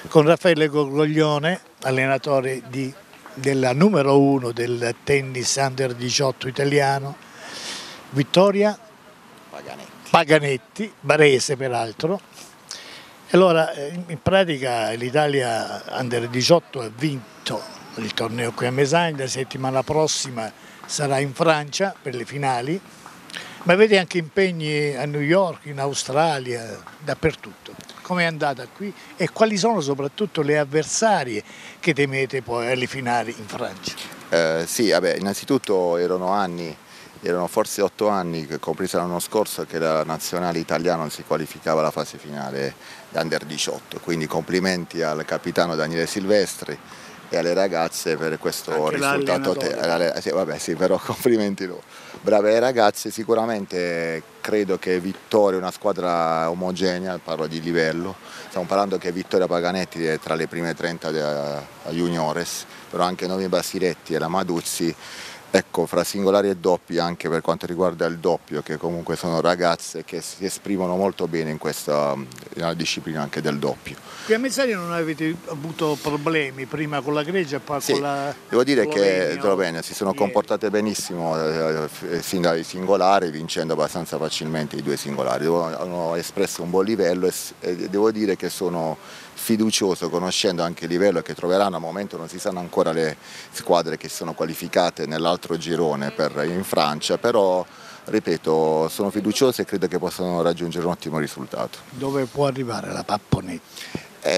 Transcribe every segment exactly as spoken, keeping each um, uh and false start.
con Raffaele Gorgoglione, allenatore di, della numero uno del tennis under diciotto italiano, Vittoria Paganetti, Paganetti, barese peraltro. Allora, in pratica l'Italia under diciotto ha vinto il torneo qui a Mesagne, la settimana prossima sarà in Francia per le finali, ma avete anche impegni a New York, in Australia, dappertutto. Come è andata qui e quali sono soprattutto le avversarie che temete poi alle finali in Francia? Eh, sì, vabbè, innanzitutto erano anni, erano forse otto anni, compreso l'anno scorso, che la nazionale italiana non si qualificava alla fase finale under diciotto, quindi complimenti al capitano Daniele Silvestri e alle ragazze per questo Anche risultato. Te, sì, vabbè, sì, però complimenti loro. Brave ragazze, sicuramente credo che Vittoria è una squadra omogenea, parlo di livello, stiamo parlando che Vittoria Paganetti è tra le prime trenta a juniores, però anche Novi Basiletti e la Maduzzi. Ecco, fra singolari e doppi, anche per quanto riguarda il doppio, che comunque sono ragazze che si esprimono molto bene in questa nella disciplina anche del doppio. Qui a Mezzani non avete avuto problemi prima con la Grecia e poi sì, con la devo dire Slovenia, che Slovenia si sono ieri comportate benissimo eh, sin dai singolari, vincendo abbastanza facilmente i due singolari. Hanno espresso un buon livello e, e devo dire che sono fiducioso, conoscendo anche il livello che troveranno. Al momento non si sanno ancora le squadre che sono qualificate nell'altro girone per, in Francia, però ripeto, sono fiducioso e credo che possano raggiungere un ottimo risultato. Dove può arrivare la Papponetti?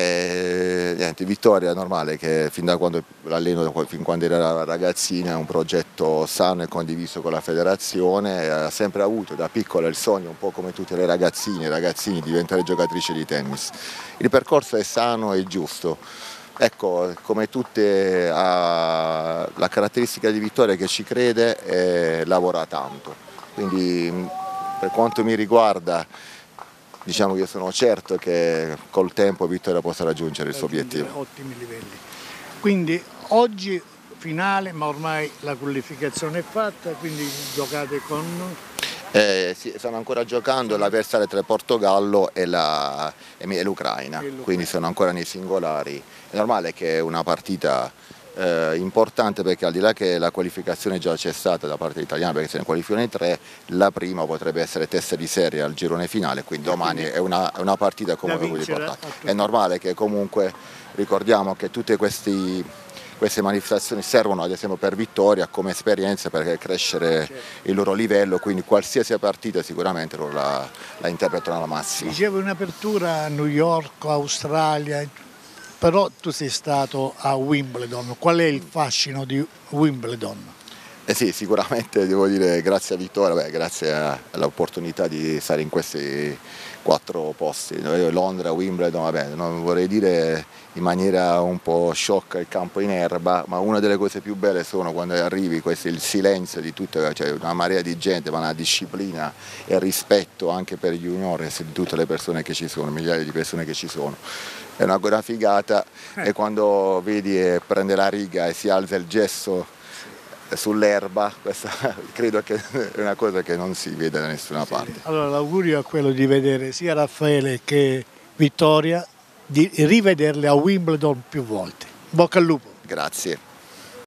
Eh, niente, Vittoria è normale che fin da quando l'alleno, fin quando era ragazzina, è un progetto sano e condiviso con la federazione, ha sempre avuto da piccola il sogno, un po' come tutte le ragazzine e ragazzini, di diventare giocatrice di tennis. Il percorso è sano e giusto. Ecco, come tutte ha la caratteristica di Vittoria che ci crede e lavora tanto, quindi per quanto mi riguarda diciamo che io sono certo che col tempo Vittoria possa raggiungere il suo obiettivo. Ottimi livelli. Quindi oggi finale, ma ormai la qualificazione è fatta, quindi giocate con... Eh, sì, stanno ancora giocando l'avversario tra il Portogallo e l'Ucraina, quindi sono ancora nei singolari. È normale che una partita Eh, importante, perché al di là che la qualificazione già c'è stata da parte italiana, perché se ne qualificano in tre, la prima potrebbe essere testa di serie al girone finale, quindi domani è una, è una partita comunque molto importante. È normale che comunque ricordiamo che tutte questi, queste manifestazioni servono ad esempio per Vittoria come esperienza per crescere il loro livello, quindi qualsiasi partita sicuramente loro la, la interpretano alla massima. Dicevo un'apertura a New York, Australia, però tu sei stato a Wimbledon, qual è il fascino di Wimbledon? Eh sì, sicuramente devo dire grazie a Vittoria, beh, grazie all'opportunità di stare in questi quattro posti, Londra, Wimbledon, vabbè, non vorrei dire in maniera un po' sciocca il campo in erba, ma una delle cose più belle sono quando arrivi, questo è il silenzio di tutta, cioè una marea di gente, ma una disciplina e rispetto anche per gli juniores di tutte le persone che ci sono, migliaia di persone che ci sono. È una buona figata e quando vedi e prende la riga e si alza il gesso sull'erba, questa credo che è una cosa che non si vede da nessuna parte. Allora l'augurio è quello di vedere sia Raffaele che Vittoria, di rivederle a Wimbledon più volte. Bocca al lupo. Grazie.